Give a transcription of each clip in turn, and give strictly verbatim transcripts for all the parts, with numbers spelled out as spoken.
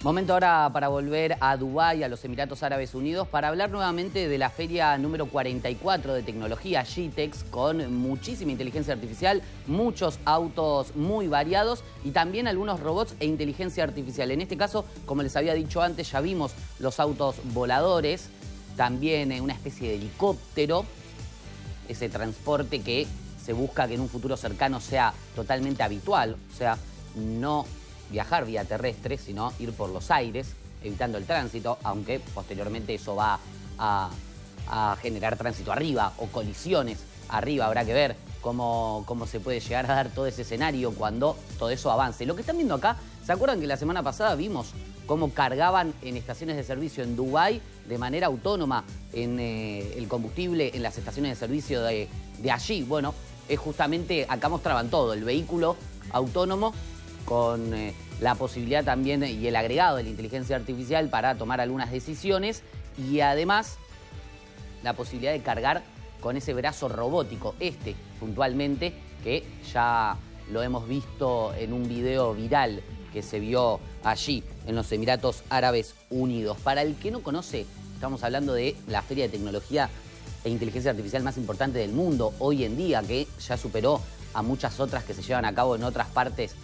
Momento ahora para volver a Dubái, a los Emiratos Árabes Unidos, para hablar nuevamente de la feria número cuarenta y cuatro de tecnología, GITEX, con muchísima inteligencia artificial, muchos autos muy variados y también algunos robots e inteligencia artificial. En este caso, como les había dicho antes, ya vimos los autos voladores, también una especie de helicóptero, ese transporte que se busca que en un futuro cercano sea totalmente habitual, o sea, no viajar vía terrestre, sino ir por los aires, evitando el tránsito, aunque posteriormente eso va a, a generar tránsito arriba o colisiones arriba. Habrá que ver cómo, cómo se puede llegar a dar todo ese escenario cuando todo eso avance. Lo que están viendo acá, ¿se acuerdan que la semana pasada vimos cómo cargaban en estaciones de servicio en Dubái de manera autónoma en eh, el combustible en las estaciones de servicio de, de allí? Bueno, es justamente, acá mostraban todo, el vehículo autónomo con eh, la posibilidad también y el agregado de la inteligencia artificial para tomar algunas decisiones y además la posibilidad de cargar con ese brazo robótico, este puntualmente, que ya lo hemos visto en un video viral que se vio allí en los Emiratos Árabes Unidos. Para el que no conoce, estamos hablando de la feria de tecnología e inteligencia artificial más importante del mundo hoy en día, que ya superó a muchas otras que se llevan a cabo en otras partes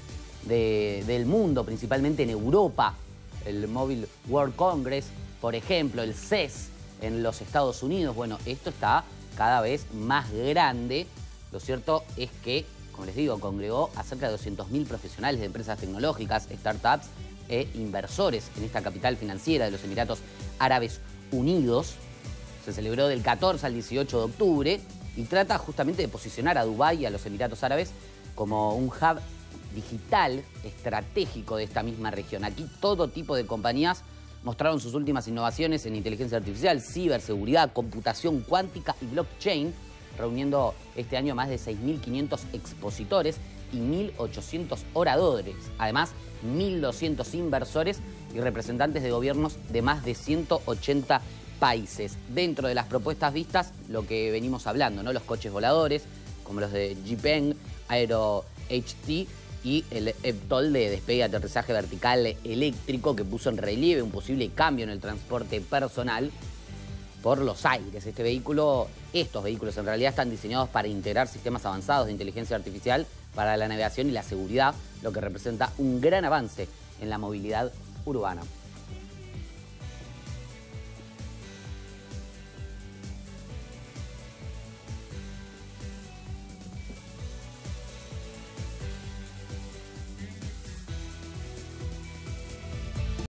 De, del mundo, principalmente en Europa, el Mobile World Congress, por ejemplo, el C E S en los Estados Unidos. Bueno, esto está cada vez más grande. Lo cierto es que, como les digo, congregó a cerca de doscientos mil profesionales de empresas tecnológicas, startups e inversores en esta capital financiera de los Emiratos Árabes Unidos. Se celebró del catorce al dieciocho de octubre y trata justamente de posicionar a Dubái y a los Emiratos Árabes como un hub digital estratégico de esta misma región. Aquí todo tipo de compañías mostraron sus últimas innovaciones en inteligencia artificial, ciberseguridad, computación cuántica y blockchain, reuniendo este año más de seis mil quinientos expositores y mil ochocientos oradores. Además, mil doscientos inversores y representantes de gobiernos de más de ciento ochenta países. Dentro de las propuestas vistas, lo que venimos hablando, ¿no? Los coches voladores, como los de Xpeng, Aero H T, y el eVTOL de despegue y aterrizaje vertical eléctrico, que puso en relieve un posible cambio en el transporte personal por los aires. Este vehículo, estos vehículos en realidad están diseñados para integrar sistemas avanzados de inteligencia artificial para la navegación y la seguridad, lo que representa un gran avance en la movilidad urbana.